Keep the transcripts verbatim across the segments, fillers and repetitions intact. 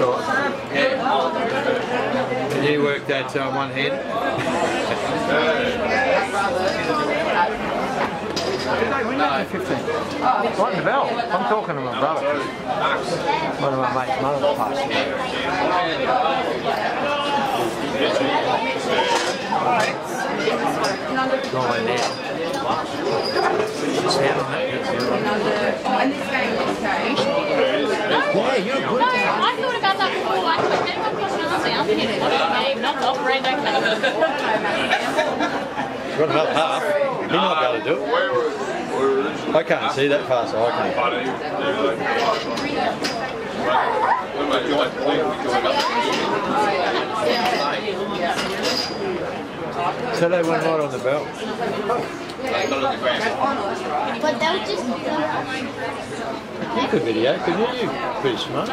thought. Can you work that uh, one hand? No, fifteen. Right in the bell. I'm talking to my brother. One of my mate's mother passed away. Not right now. Sound on that? Yeah, you're good. No, I thought about that before. I thought, how do I push another sound here? Game, not the operator. You've got another half. You're not going to do it. I can't see that far, so I can't. So they went right on the belt. But that was just... You could video, couldn't you? You're pretty smart.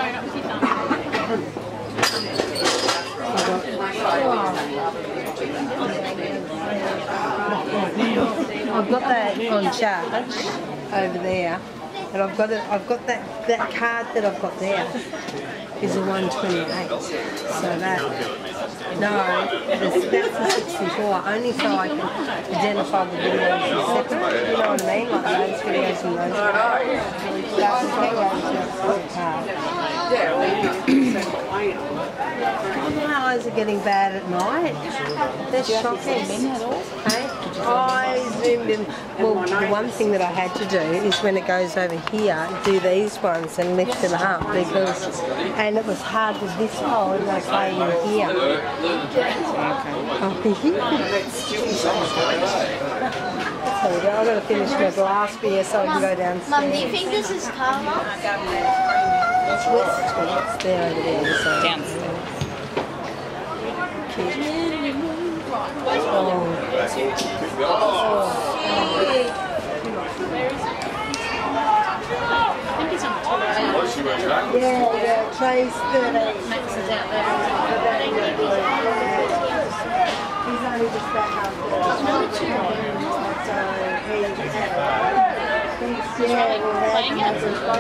I've got that on charge over there, and I've got it. I've got that that card that I've got there is a one twenty-eight. So that no, that's, that's a sixty-four. Only so I can identify the videos as separate. You know what I mean? Like those videos and those. That's the card. My eyes are getting bad at night. They're shocking. Hey? I zoomed in. Well, the one thing that I had to do is when it goes over here, do these ones and lift it up because, and it was hard with this hole and I play in here. Okay. I've got to finish my glass beer so I can go downstairs. Mum, do you think this is karma? It's there over there. So. Downstairs. Oh. Yeah, yeah, Trey's thirty. Max is out there. He's only just back up there. So he's, yeah, well, playing it.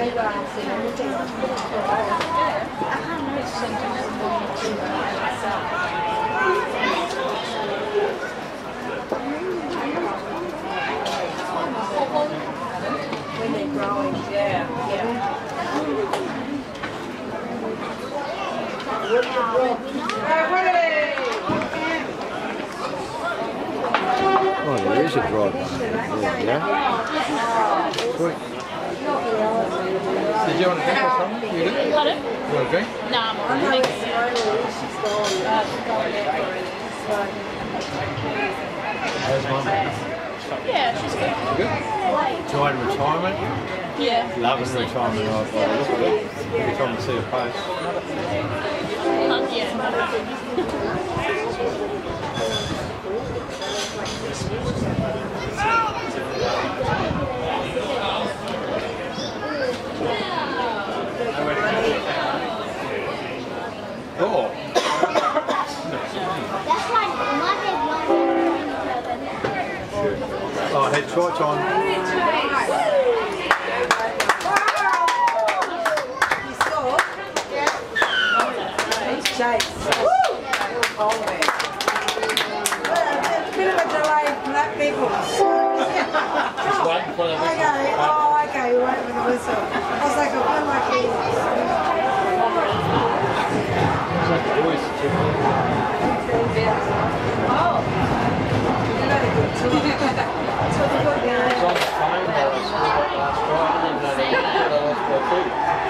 When they're growing, yeah, yeah. Oh, there is a drive one. Yeah. Sweet. Did you want a drink or something? You did? Pardon? You want a drink? No, I'm all right. How's mum? Yeah, she's good. Good? Enjoying retirement? Yeah. Loving retirement. I've got a look at it. Every time I see a post. Um, yeah. Oh. Oh, head shorts on. You saw? Chase. Always. A bit of a delay for that people. Just waiting for the whistle. Okay, oh, okay, we're waiting for the whistle. I was like, I feel like he's... It's like the voice. Oh. You're very good too. That's what you got there. It's on the phone that I screwed up last night. I didn't know that I lost my food.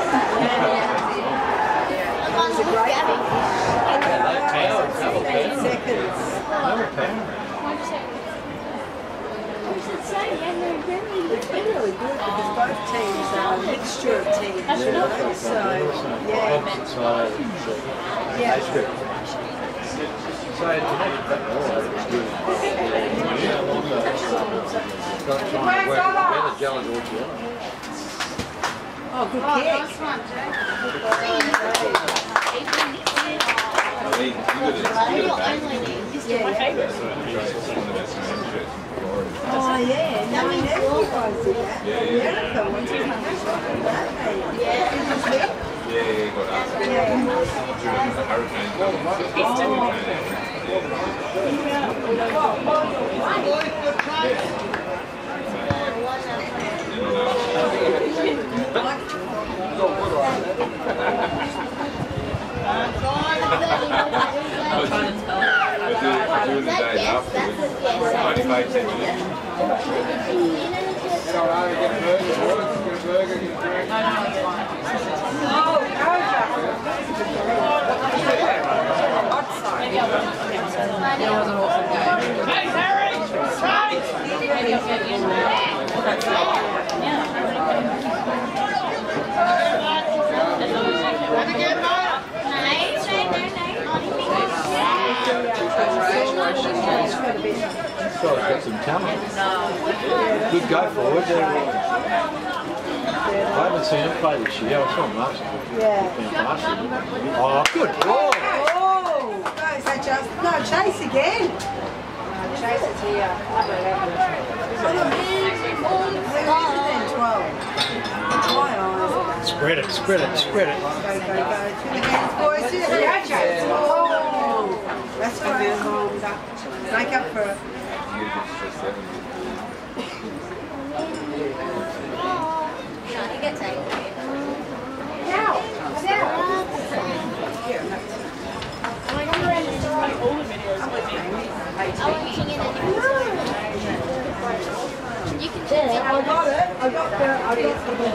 It's a great thing. Power, double power. Seconds. Double power. It's been really good because both teams are a mixture of teams, you know, so yeah. Opposite side. Yeah. That's good. So it's not that all it's good. Yeah, along the got trying to work where the gel is all together. Oh, good kick. Oh yeah, no, we never guys did that. Yeah, yeah. Doing the day after, ninety-five centimeters. Get on over, get a burger, get a burger, get a burger. That was an awesome game. Hey, Harry! Right! This guy's got some talent. Good go forward. I haven't seen him play this year. I saw him last year. Yeah. Oh, good ball. Oh! No, is that just... No, chase again. Chase is here. twelve. My eyes. Spread it, spread it, spread it. Go, go, go. To the hands, boys. To the hands. Oh! That's all right. Make up for it. You can do it. I got it. I got the... I got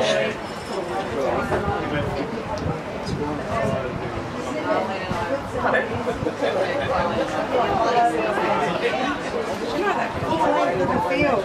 the field.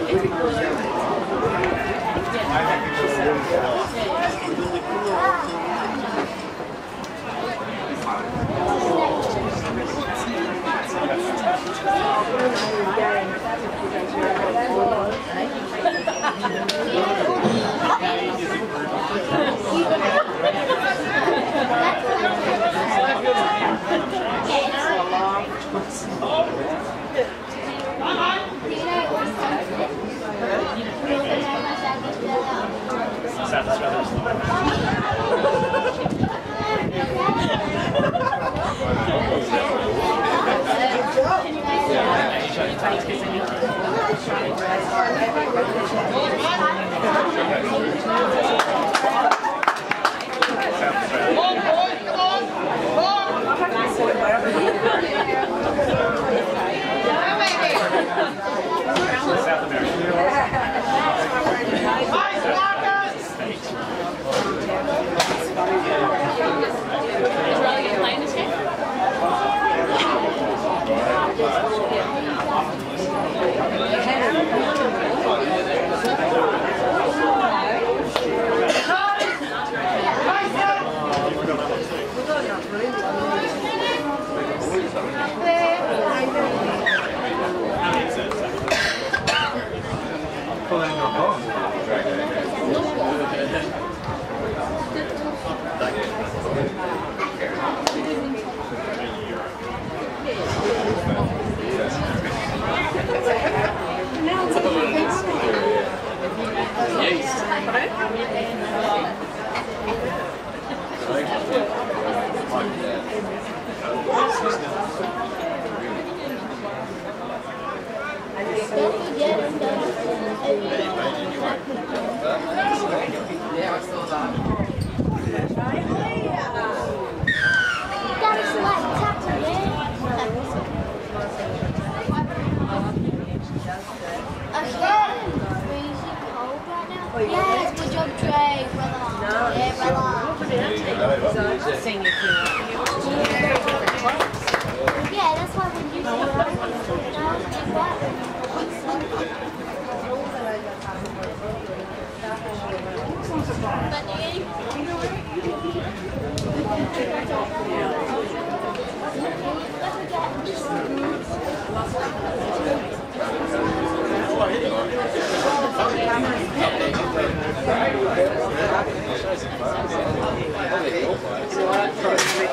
Right.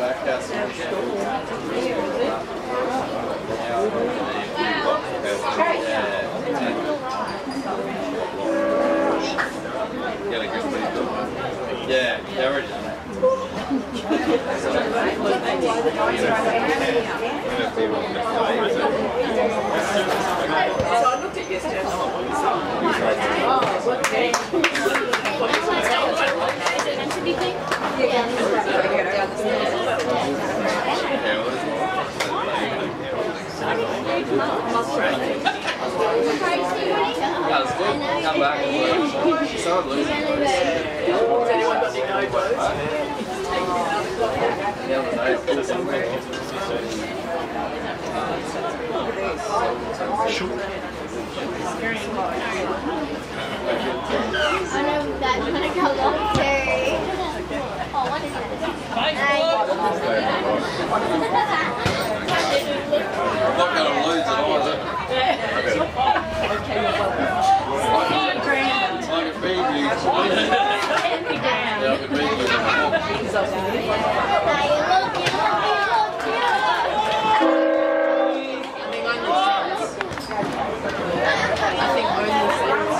back out some yeah, yeah, original. So I looked at yesterday. Oh, okay. That's good. Come back and work. So blue. The other night, somewhere. I know that's gonna go long Terry. Oh, what is that? I'm not going to lose it all, is it? I can feed you. Yeah, I can feed you. You look, you look, you look, you I think only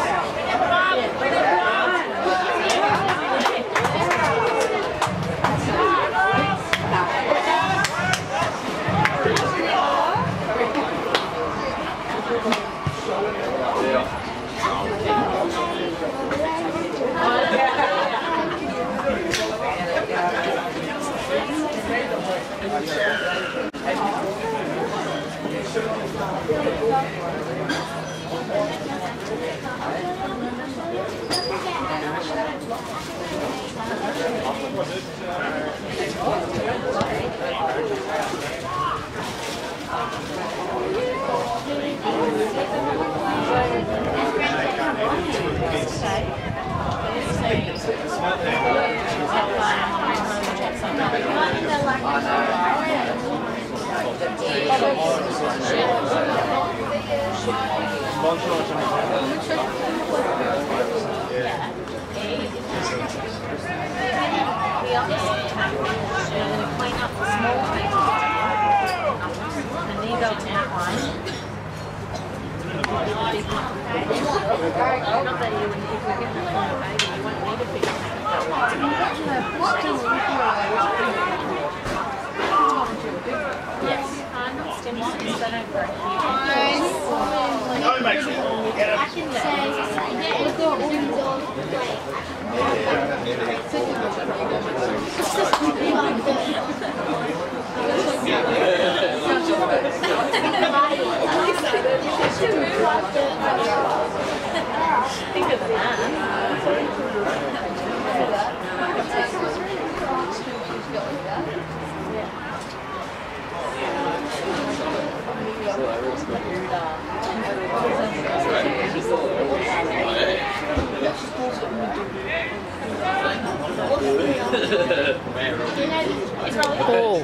Cool.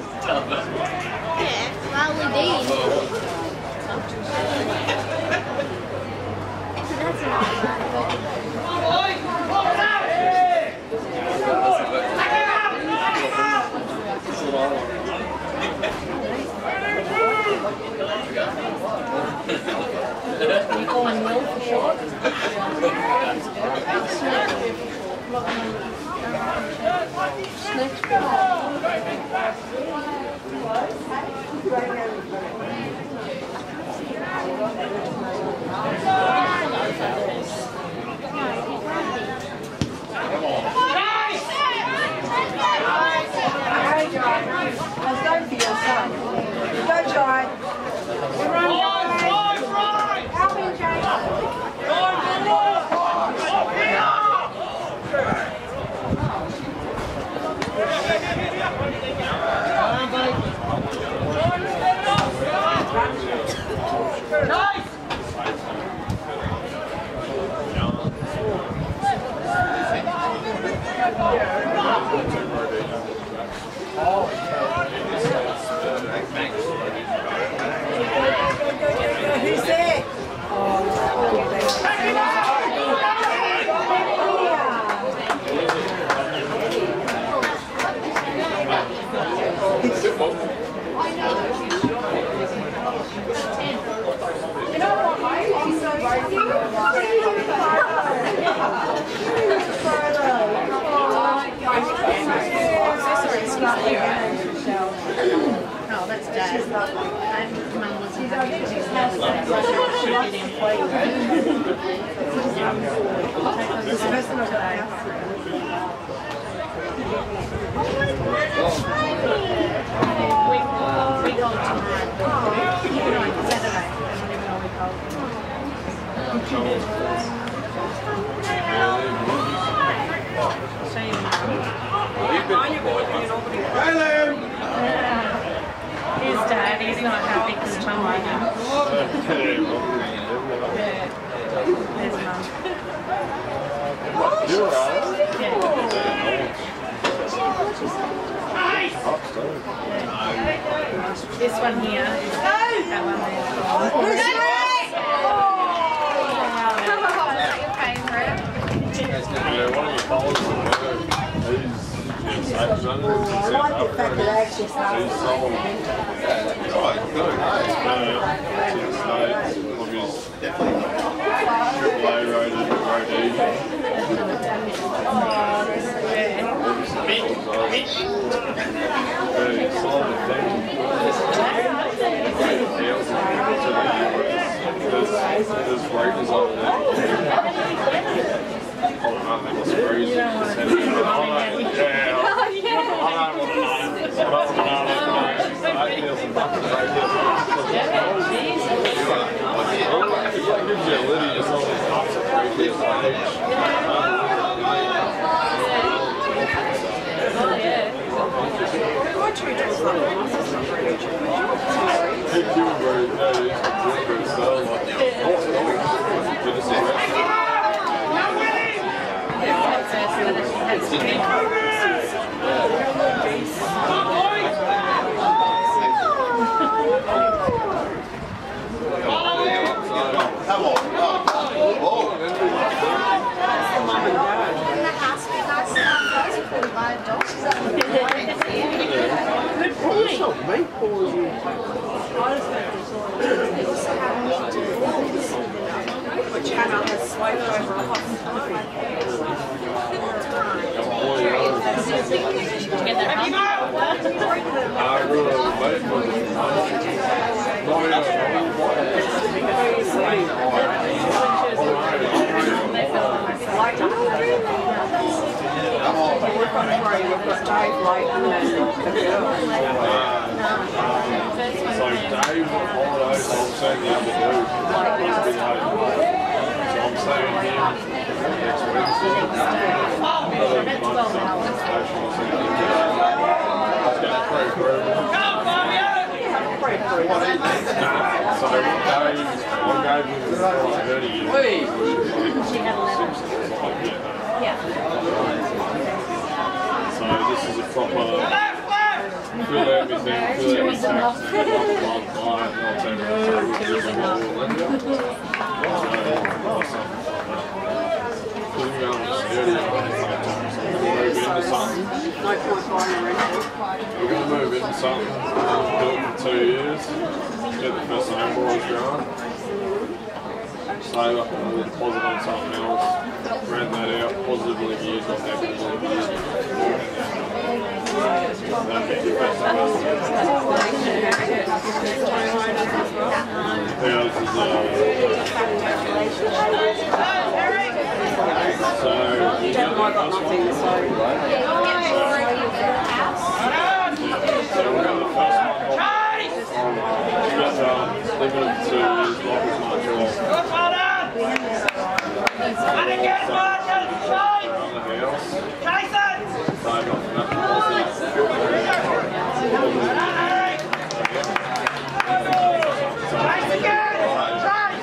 Yeah, well, we did. That's right. that's Dad. And Mum wasn't happy because his house was shooting and playing. This person I've got a house. We, we go tomorrow. Saturday. Show you his dad, he's not happy because Mum won't have. There's Mum. You alright? Yeah. This one here is that one there. Yeah, one of the fellas at work, he's in Safe Zone. I like the fact that I actually started. He's sold. Oh, he's good. He's been out to the States of his triple A rated road easy. Yeah, he sold the thing. Deals to the There's, there's breakers over there. Oh, I think it's crazy. Yeah, I don't want to know. I don't want to know. I feel some buckets right here. It gives you a litty just all these tops of crazy. Thank you very much. Which Hannah has swiped over a hospital. We're from Korea, we've got Dave Light and then the girl. So Dave's on holiday, so I'm saying the other dude. He's been home. So I'm saying him next Wednesday. So Dave, one Dave was thirty years. She had eleven. Yeah. So this is a proper fill everything, fill everything. We're going to move into something. Do it for two years. Get the first handball going. Save up another deposit on something else. Rent that out. Positively geared, not negatively geared. That'd be the best of us. Yeah, this is uh so you I've got nothing, so. So we're going to the first one. Just um, leave it to his Robert's not yours. And again, Martin! Shine! Jason! Save up for that. Nice again! Shine!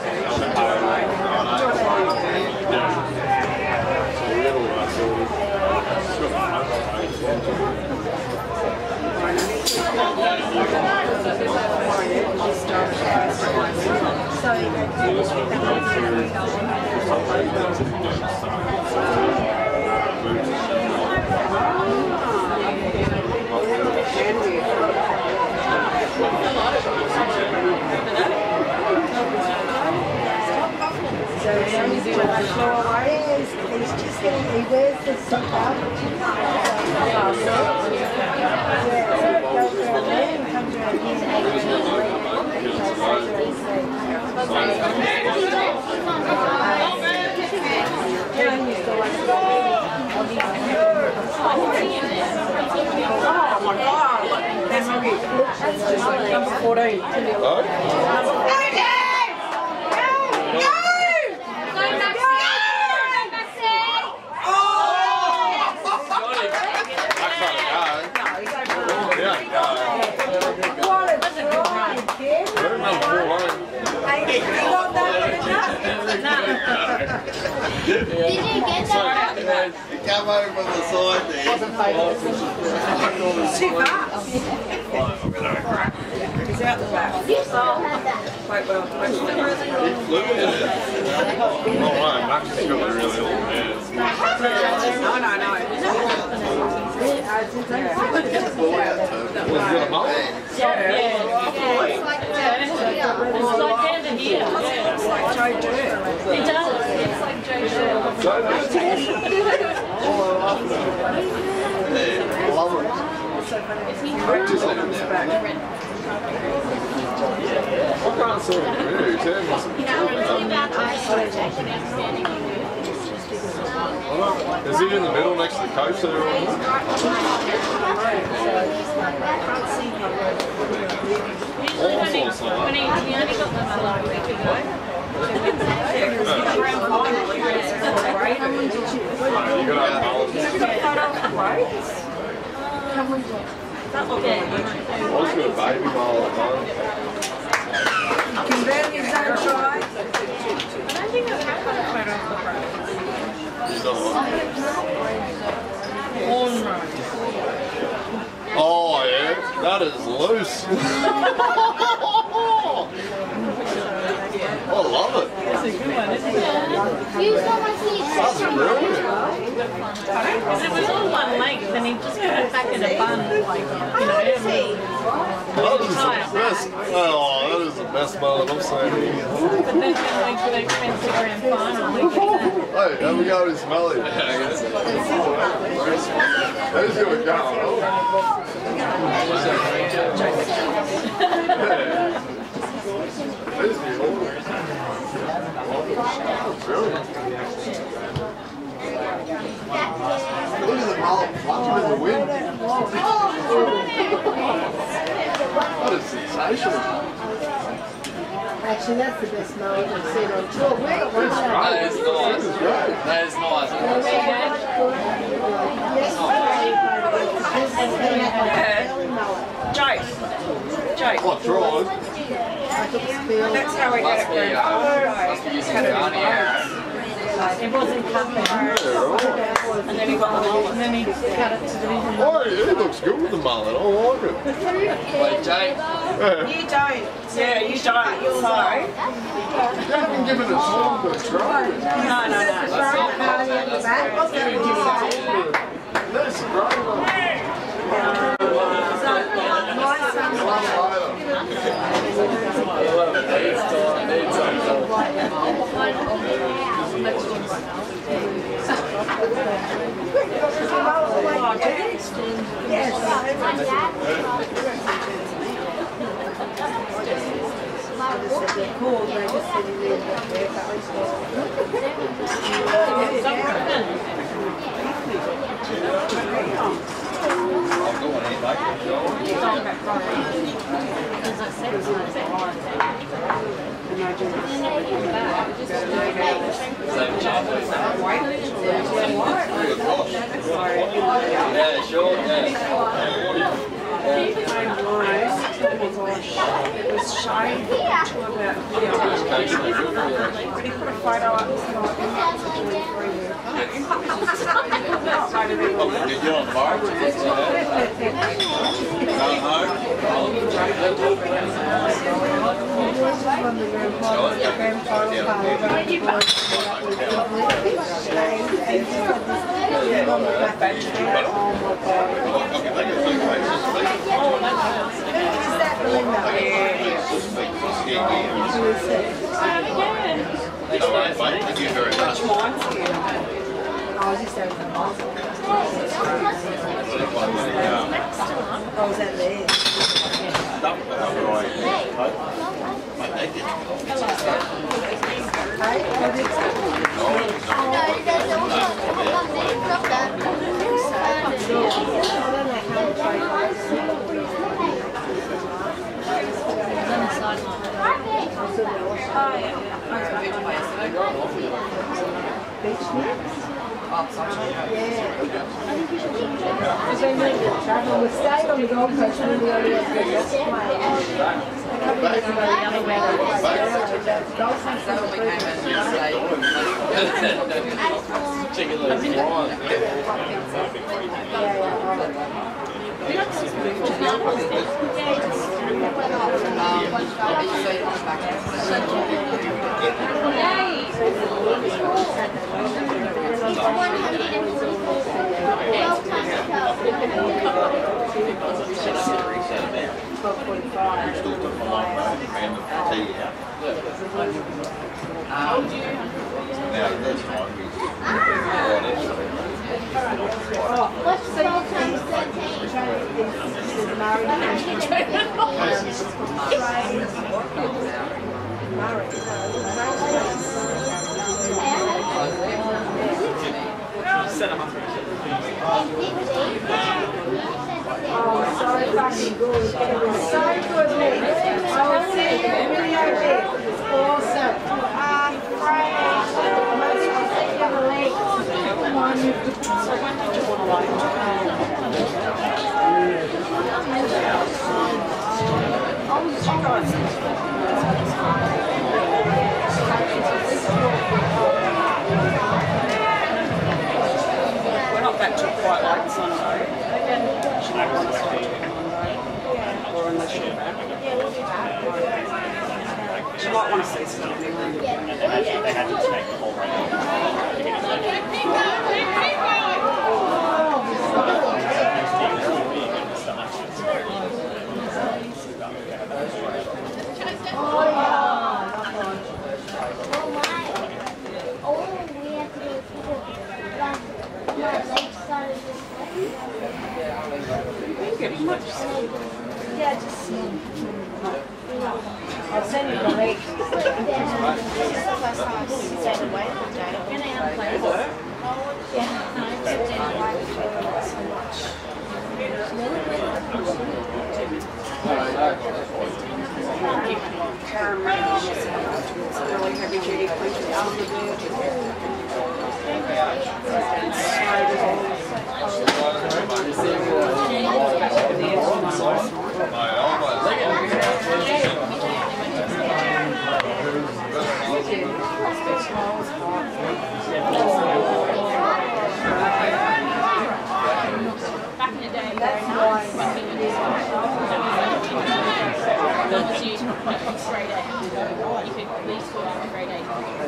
So we had all that sorted. Just got So you go So he's he's just getting, he wears the sock up. Yeah, so it goes around there and comes around. Oh my God! Look, there's my view. Number fourteen. Oh? Did you get that? You come over from the side there. It's too fast. He's out the back. You still have that. Quite well. Most of them are really He flew in it. Oh, wow, Max has got the really old man. No, no, no. Was it a mum? It's like down to here. It's like Joe Dirt. It does. It's like Joe Dirt. Love it. I can't see him move. He must be Is he in the middle next to the coach there? Usually when he, when he, he only got them like a week ago. You got to have balance. That looked like I was got a baby ball at home. converting his own try. I don't think I've had a photo of the bride. He's not like Oh, yeah. That is loose. I love it. It's a good one, isn't it? You saw my feet. That's brilliant. Because it was all one length and he just put it back in a bun, like, you know. That is the best. Oh, that is the best mullet I've seen. But then when we went to the grand final, we did that. Hey, have we got his smelly? Who's going to go? Who's the order? Brilliant. Look at the mullet fluttering in the wind. That is sensational. Actually, that's the best mullet I've seen on tour. Where That is nice. That is nice. Joe. Joe. What, drawers? That's how we get it going. It wasn't cut there. And then he got the mullet and then he cut it to the division. Oh, yeah, it looks good with the mullet. I like it. Wait, Jake. Yeah. You don't. Yeah, you don't. So. You haven't given us all the try. No, no, no. That's great. Yeah, sure, yeah. It was showing to about here. But he put a photo up. Did you on fire? Going home? Thank you very much. I was just over the house. I was at there. Beach Nips? Yeah. Because they moved it. Well, we stayed on the Gold Coast and we only had the best play. A couple of years ago, the other way around. Gold Coast So we came in yesterday. Chicken legs. What's twelve times thirteen? Oh, so fucking good. It was so good, Nick. I was seeing the video there. It was awesome. Ah, great. Most of the other legs. So when did you want to like? We're not back to quite like Sunday. Should I want to stay on Monday? Or unless you're back? She might want to see some of you. They had to take the whole round. Yeah, just I'll send you the link. This is the first time I've stayed away from Jane. Yeah. Karen Reid, she's really heavy duty country album. Back in the day, that's why you could grade eight. You could at least go out to grade eight.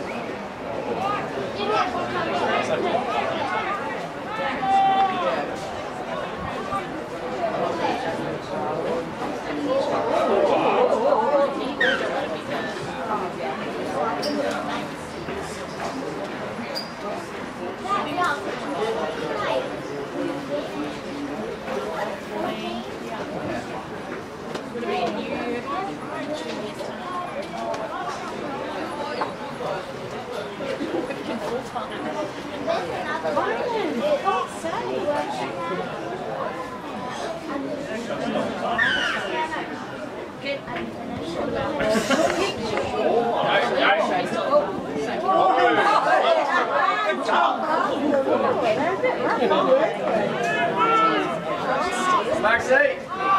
Back seat.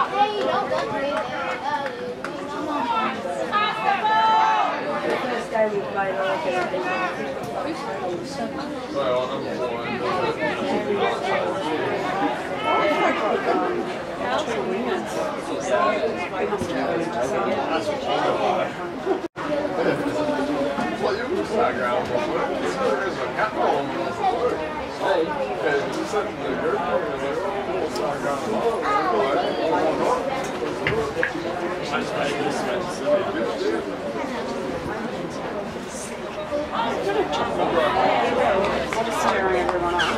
First day we played all Stirring everyone up.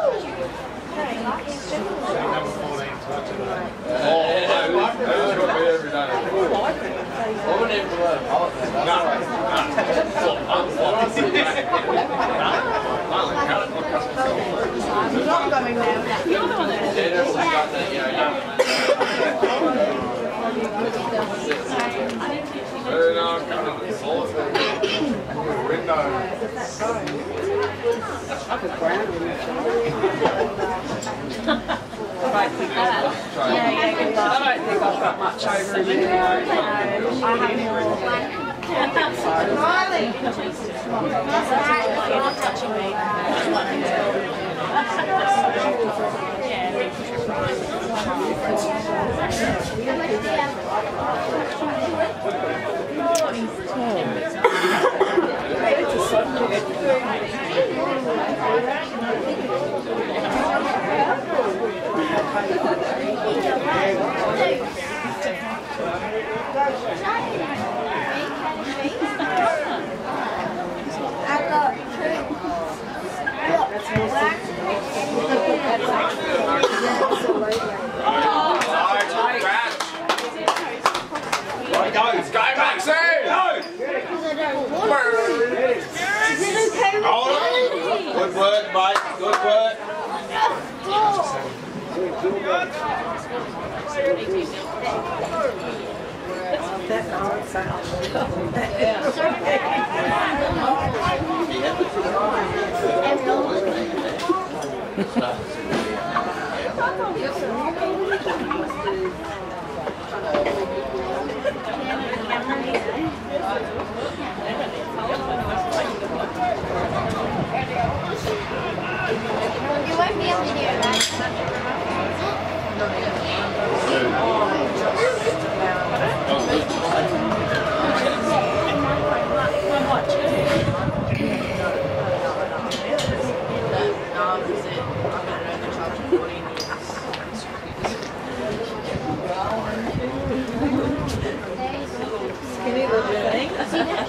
I'm not going now. You're the one that Yeah. Like a ground. I don't think I've got, Yeah, yeah, good luck. I don't think I've got much over in anyway. I have more. Riley! You're not touching me. I've got Go, go, Maxine! Go! Is it okay with Hold on. Good work, mate. Good work. You won't be able to do that. Skinny little thing.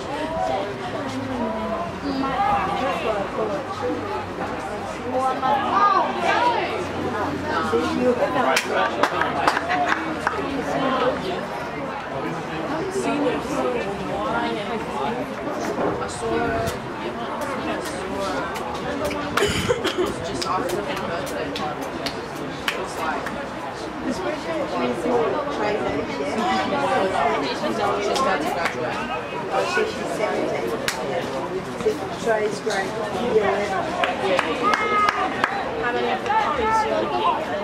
Trey's great. How many of the copies do you want to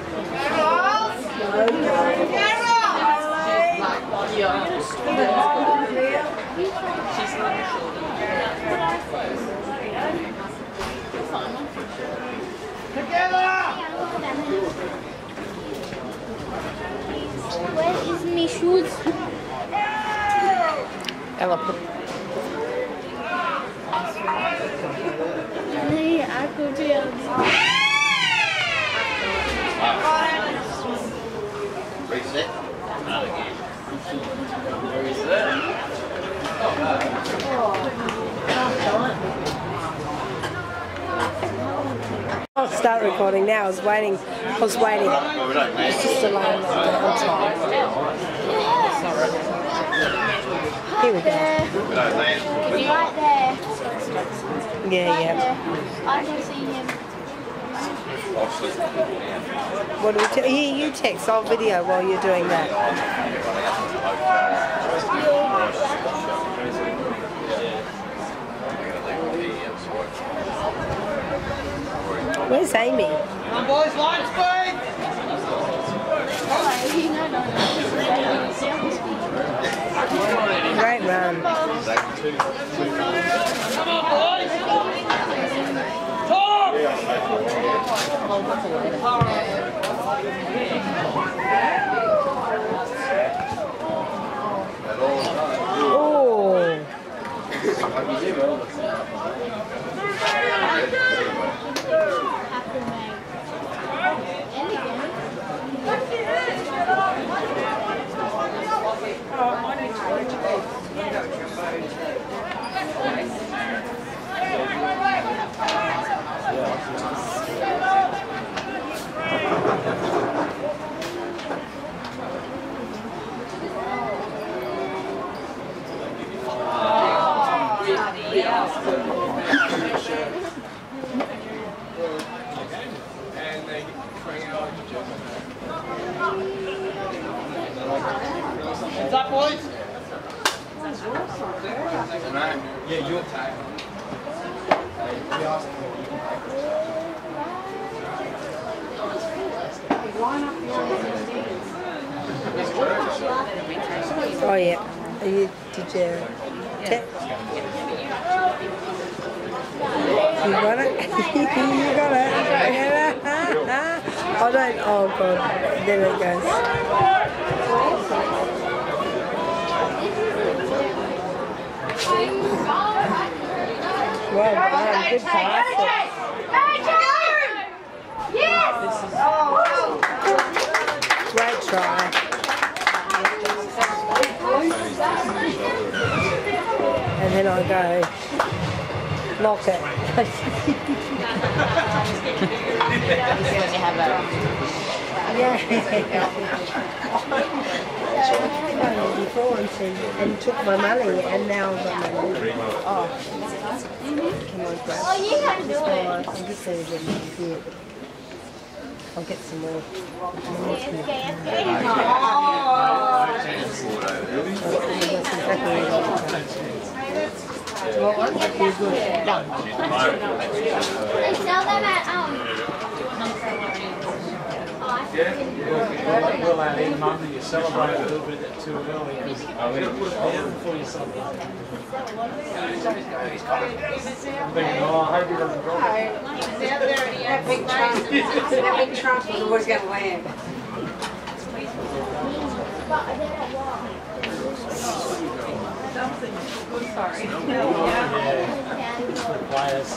Where is my shoes? Ella put Nee, I could be able to. Reset. I'll start recording now. I was waiting. I was waiting. Well, we don't need It's just a line on top. Here we go. We don't need He's right there. Yeah, Right yeah. there. I can see him. What do we do? Here, you text. I'll video while you're doing that. Where's Amy? Come on, boys, line speed! Great run. Come on, boys! Oh. What's up, boys? Yeah, you're Oh yeah. Are you, did you text? You got it? You got it? I don't, oh god, there it goes. Well done, good pass. Great try. And then I go, lock it. Yeah. Before and, said, and took my money and now I've got my money. Oh. Come on, grab. Oh, you can do it. I'm just going to get it here. I'll get some more. What one? You're good. Done. They sell them at, um... well out in Monday, you celebrate a little bit too early because you've got to put it down before you celebrate. I'm thinking, oh, I hope he doesn't drop it. That big trunk, that big trunk was always going to land. Sorry. Players.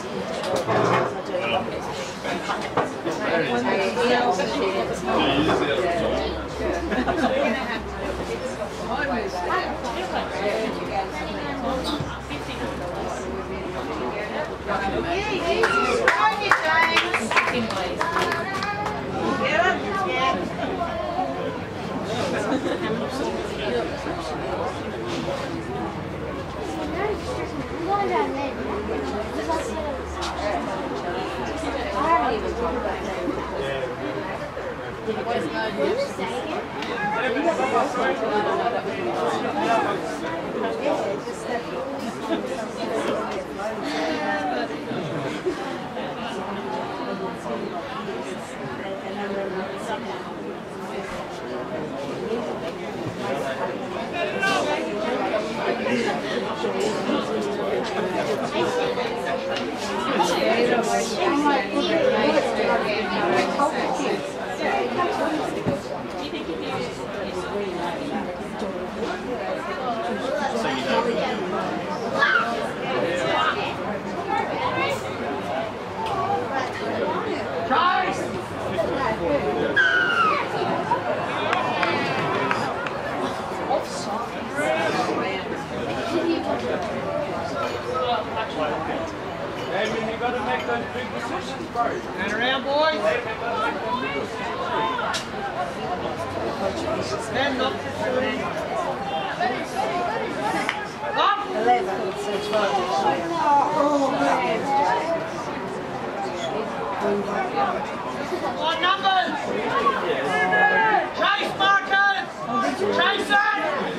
Damien, you got to make those big decisions, bro. And around, boys. Stand up. Up. eleven, so twelve. What numbers? Chase, Marcus! Chase it!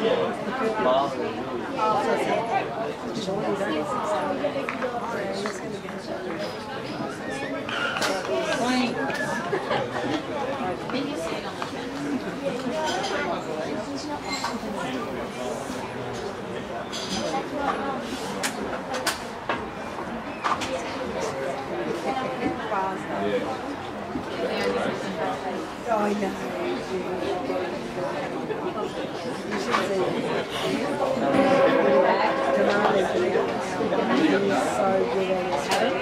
Oh, I know. You should see it. Tamales are so good at it.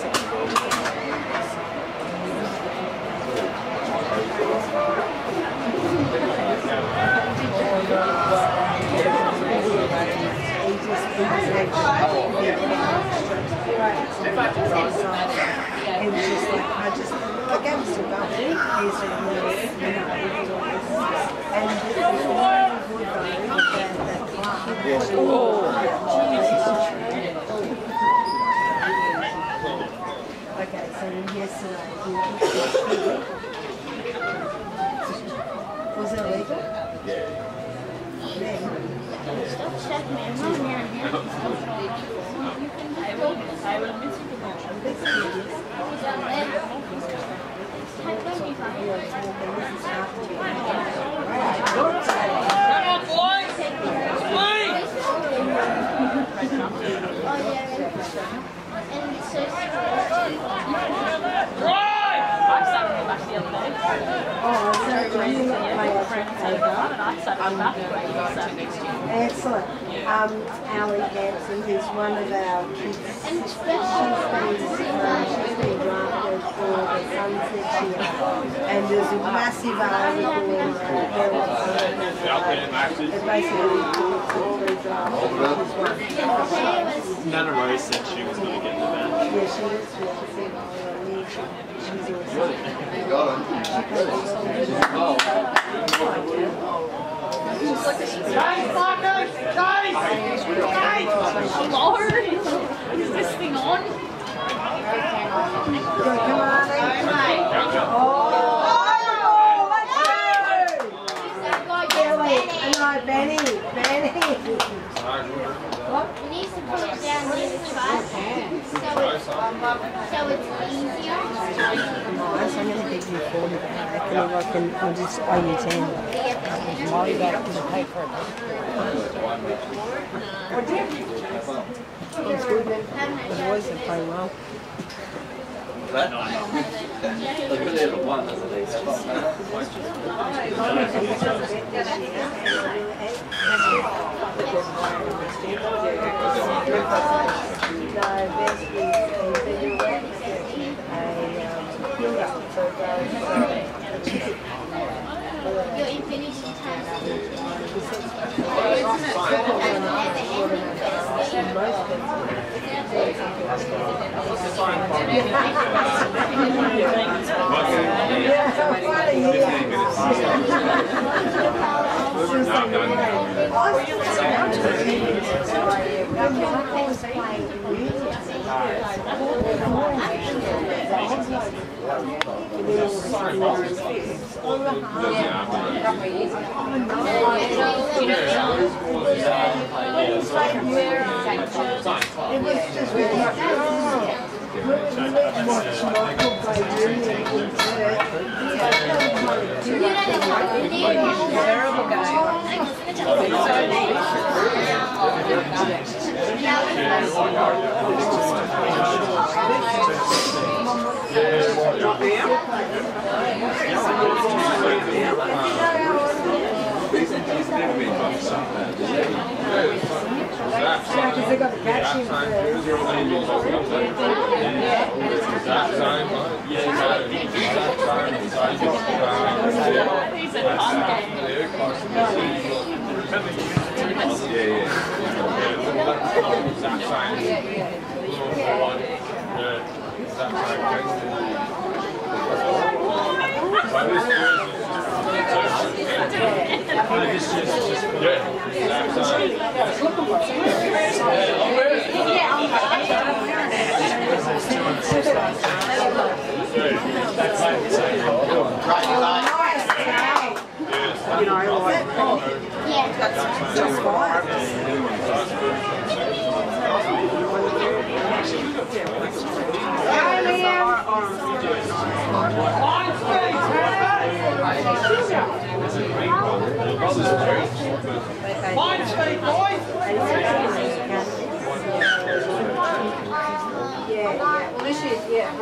He just thinks He was just like, I just, I gave him some belt. He's like, you know, and it's really good though, that, that class. Okay, so then yesterday, was it illegal? Yeah. Yeah. Chef man, come down here. Excellent. Um, Ali Hanson, who's one of our kids, she's been, uh, she's been drafted for the Sunset here. And there's a massive article in there. It basically talks all the drafts. Nana Rose said she was going to get the match. Yeah, she is. She said, oh, yeah, she's awesome. You got him. Guys, Marcus! Guys! Guys! Lord! Is this thing on? Come on, oh, let's go! No, Benny, Benny. You need to put it down near the trash so it's, so it's easier. Nice, I'm going to give you forty back. And then I can, I'll just owe you ten. Molly back to the paper. It's good, man. The boys are playing well. That they really have one, doesn't they? Your infinity time. It was just really watch Michael by Junior Terrible guy. because they got the catching You know, like, Yeah. that's just fine. Line speed, boys! Yeah, well, this is, yeah,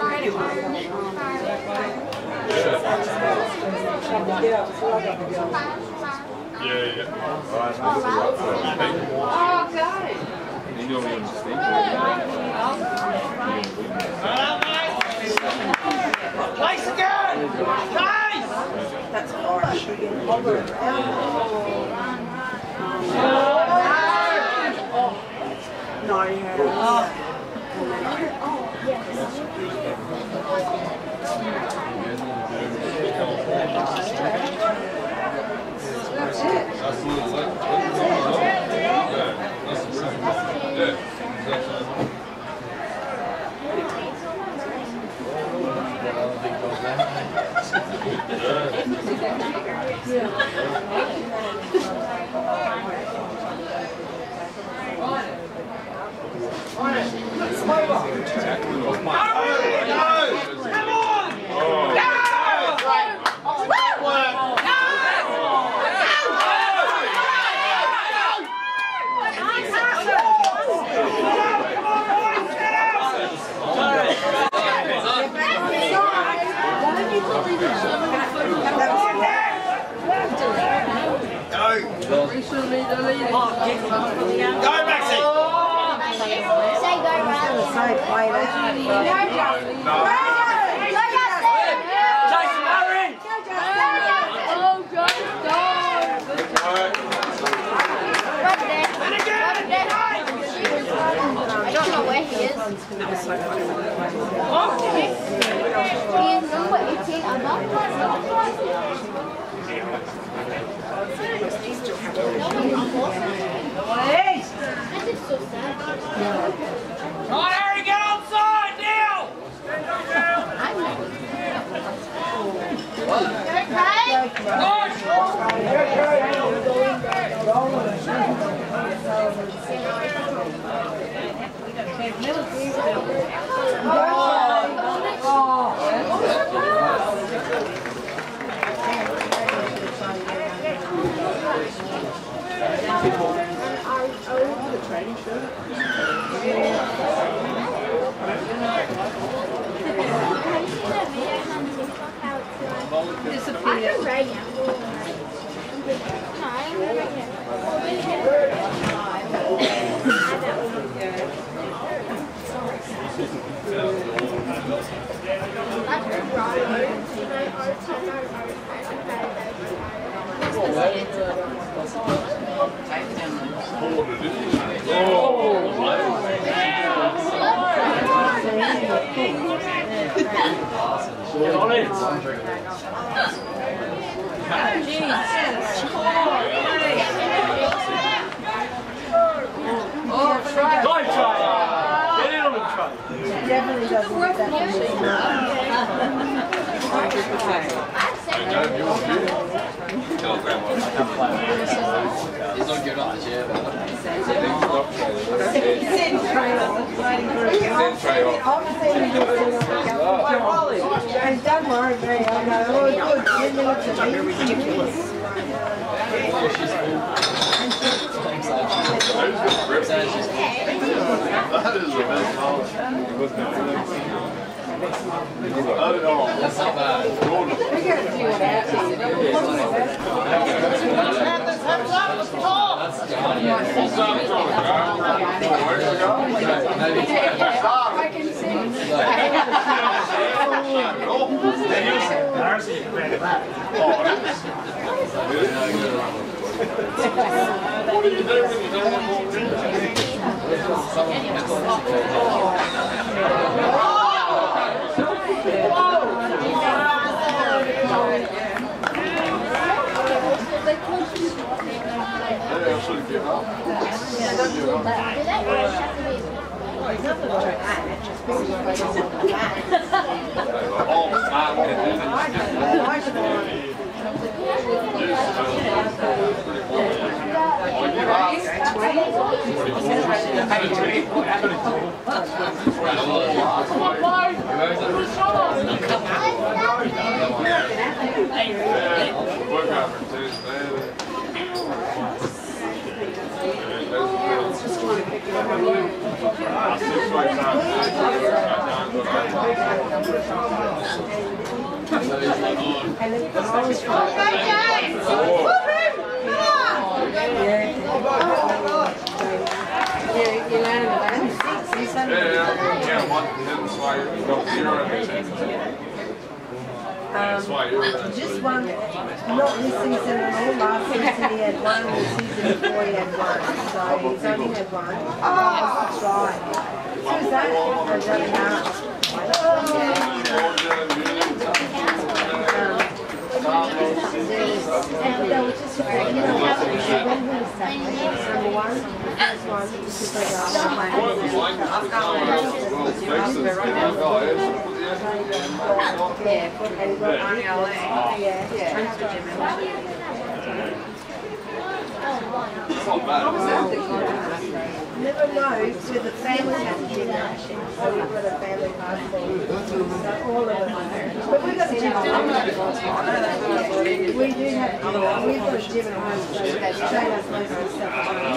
Yeah, yeah. Oh, got it. You know what I'm saying? Place again! Nice! that's harsh. Over and around. No, yeah. That's it. That's Maxie! Say go, Riley. Say play that. Jason Murray! Oh, go, go! Right there. Right there. I don't know where he is. He is number eighteen above. That is so sad. Come on, Harry, get outside now! Disappeared. Right now. Definitely doesn't get that machine. Tell Grandma. He's not giving up the chair, though. And don't worry, Mary, I know, oh, good, ten minutes of ridiculous. That is the best college. That's not bad. What do you do when you don't have more drinks? Um, just one, not this season at all. Last season he had one, the season before he had one. So he's only had one. Oh, that's right. So is that? Or is that enough? And they were just, you know, when he was number one, the first one, because they got never know, with the family has gym membership, so we've got a family passport, so all of them. But we've got a gym at home. We do have, we've got a gym at home, so they train us most of the stuff at home.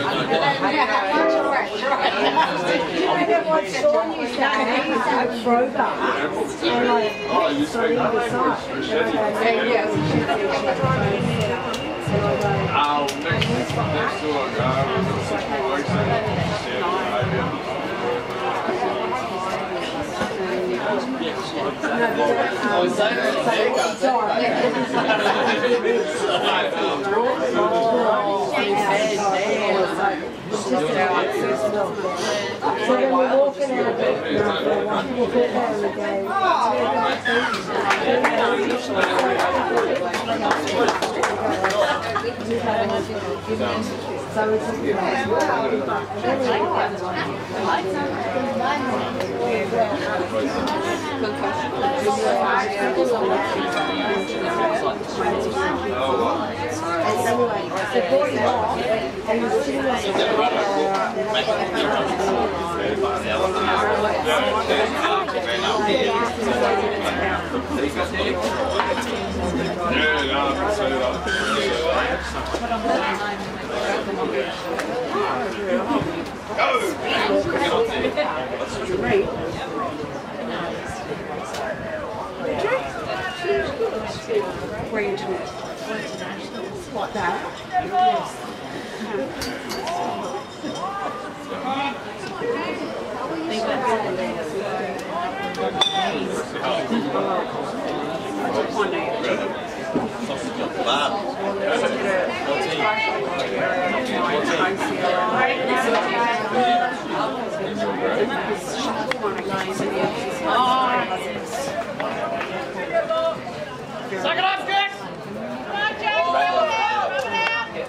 I know what Sean used to have, he used to have crowbar, and like, so either side. Yeah, Oh, next, next door, guy, we've got six more weeks in. So then we're walking out of it, we'll get there and so it's Yeah, no, I can say Where you doing? What that? Suck it up, Jack! Come on, Jack! Move out! Move out!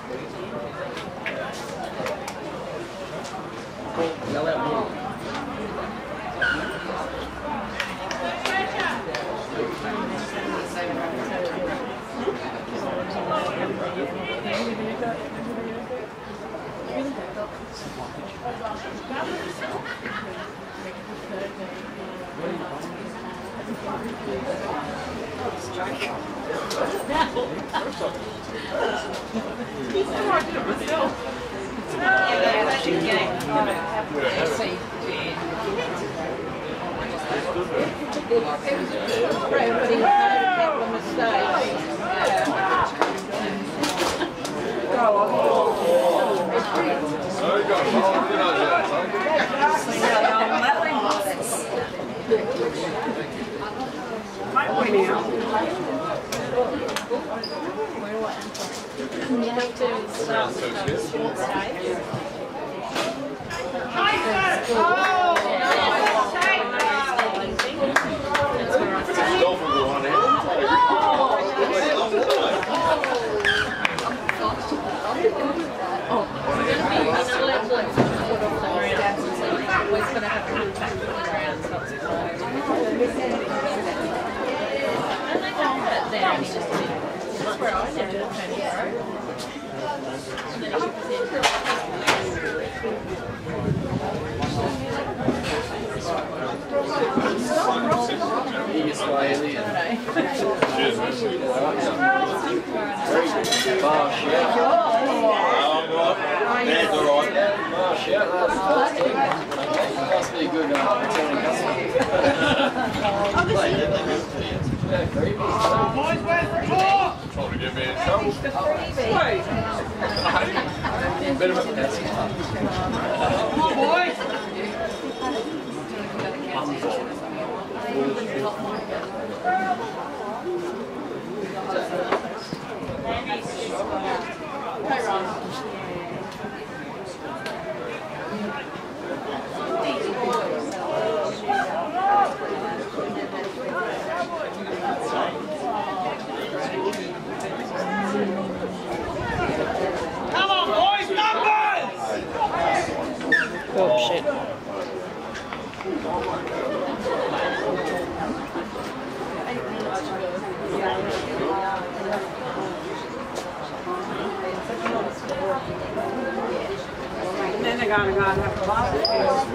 everybody had a couple of mistakes. You have to start with the short stage. Always going to have to come back to the ground, so it's and they don't put it there, it's just that's where I did it, Tony Pro. And then Biggest alien. Cheers, That's all right. Must be a good uh, returning customer. Boys, where's the floor? Trying to get me in trouble. Better make that six months. Come on, boys. Hey, Ron. Come on, boys, numbers! Oh, shit. And then they're going to go and have a barbecue.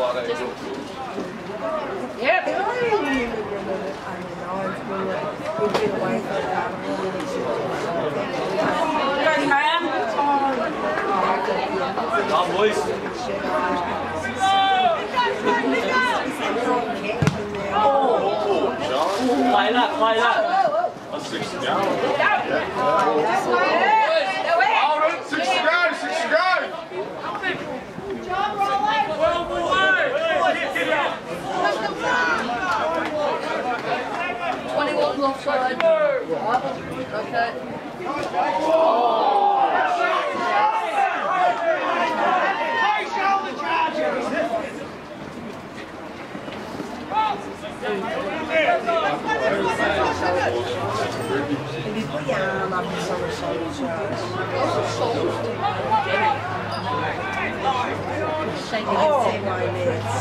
blood angel. Yep. Come, boys. Play that, play that. That's six to go. Hold it, six to go, six to go. twenty-one offside. Okay. Shaking his head my legs.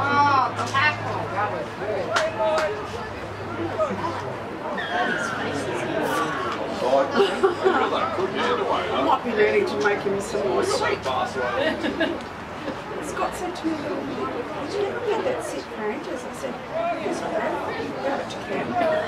I might be ready to make him some more sweet. Scott said to me, did you ever get that sick for ages? I said, yes, I have. Yeah, but you can.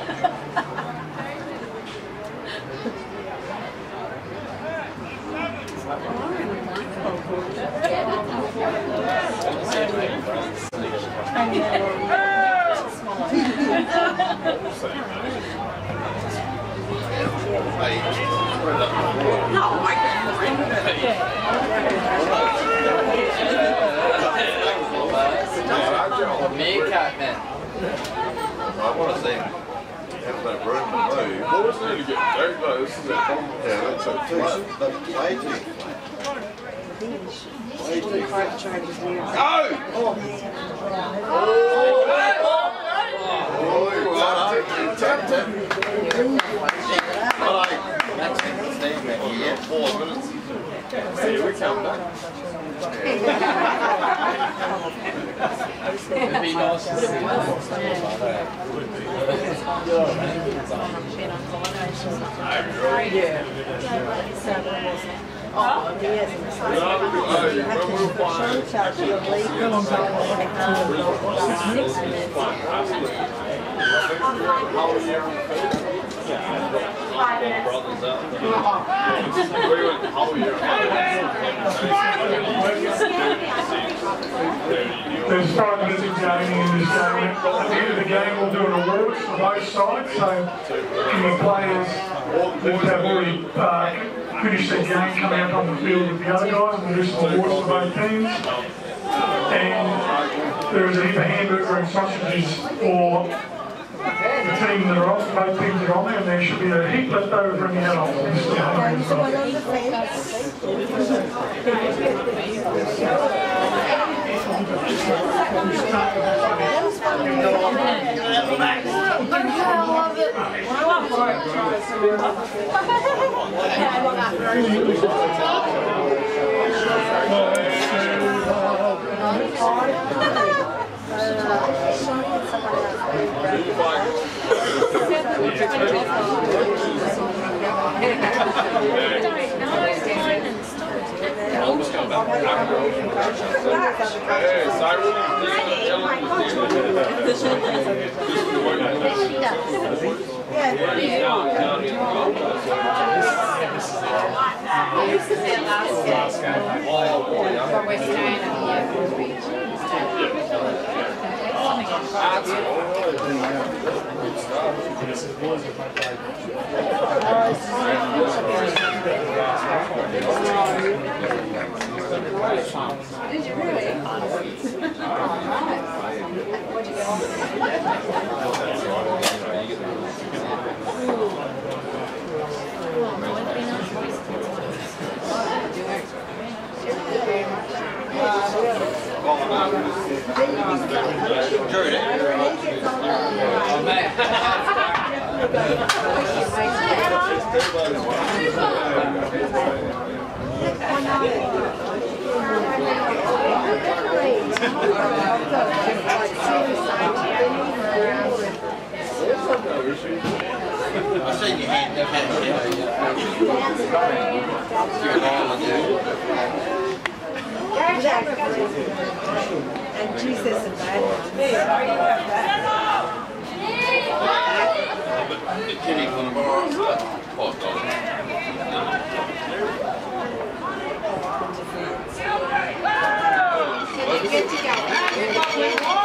No, I can't. Meerkat man. I want to see him have that room to move. Well, we need to get very close. This is a problem. Yeah, that's a flat. That's way too flat. Way too flat. Go! Oh! Tapped him. That's interesting. Yeah, four minutes. Here we come back. It'd be nice to see them. Brothers up. There's five minutes of gaming in this game. At the end of the game, we'll do an awards for both sides. So, the players who have already uh, finished their game coming up on the field with the other guys, we'll do some awards for both teams. And there is a heap of hamburger and sausages for the team that are off, both teams that are on there, and there should be a heap left over from the adults. Did you really? What'd you get on? I've seen your hand. Gary, Jack. And geez, there's some bad ones. Kenny can borrow five dollars. Good to go.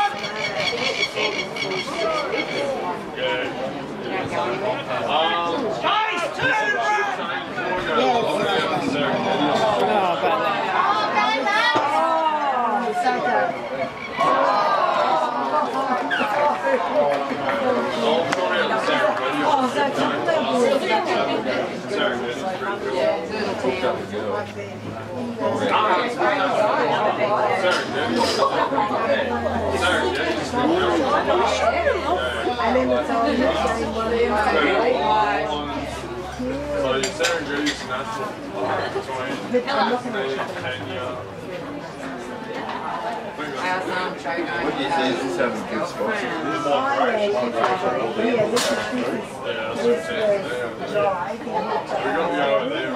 And then it's all the same one. So your Sarah Goose natural between Kenya. What do you see is this having good spots? Yeah, this is this is this is dry. We're going to go over there.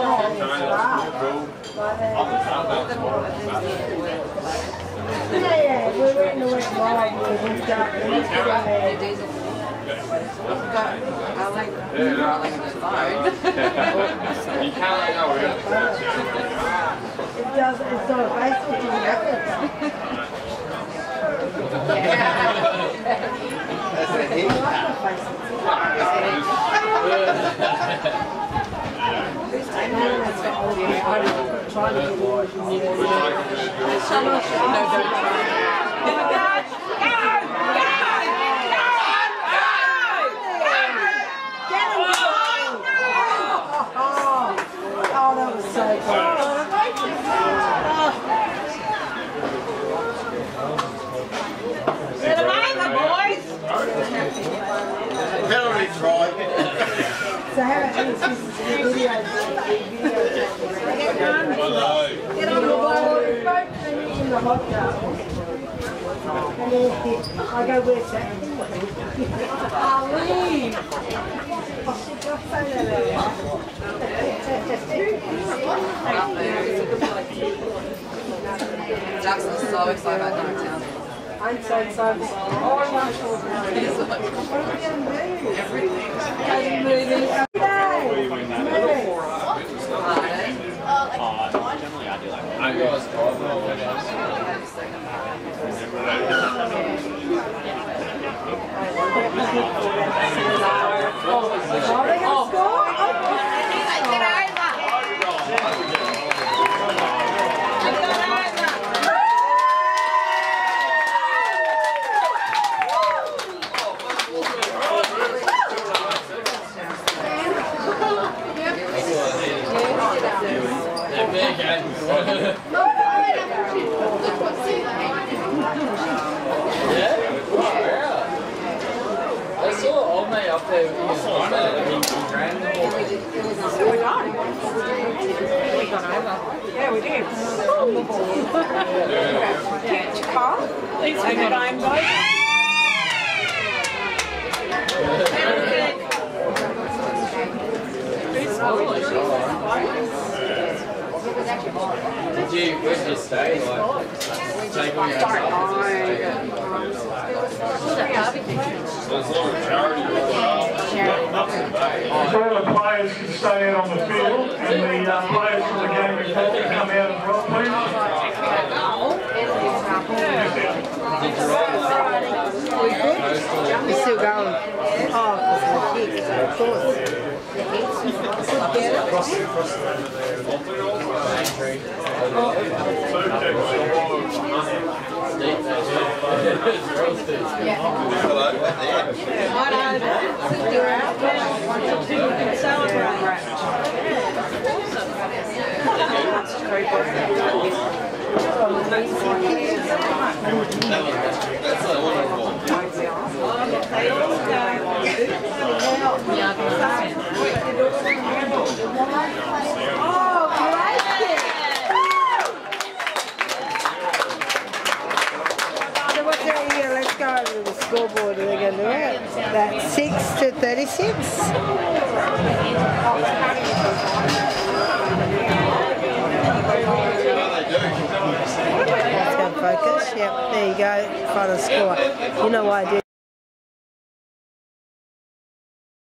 Yeah, yeah, we were in the wet line where we got the next one there. I like the phone. You can't let go. We're going to It does, it's not a Facebook, it's an app. That's a hit. Oh, that was so good. Get them over, boys! Penalty try. So how about this? This is the video. Get on the board, folks, and in the hot tub. And then I go, where's that? Ali! Oh, she just say that there. Jackson's so excited about going down. I'm so excited. Oh, I'm not sure now. What are we going to do? Everything. I'm moving every day. Move. Generally, I do like that. I guys drive all the way. Oh, they have score? I saw old mate up there with his he ran the whole thing. We're done. We got over. Yeah, we did. Get your car. Thanks for your time, guys. Did you, where did you stay? Like, take all your All the players can stay out on the field, and the uh, players from the game before can come out as well, please. We're still going. Oh, because of the kick, of course. Scoreboard, are they going to do it? That's six to thirty-six. What do they do? go, final score. You know why I do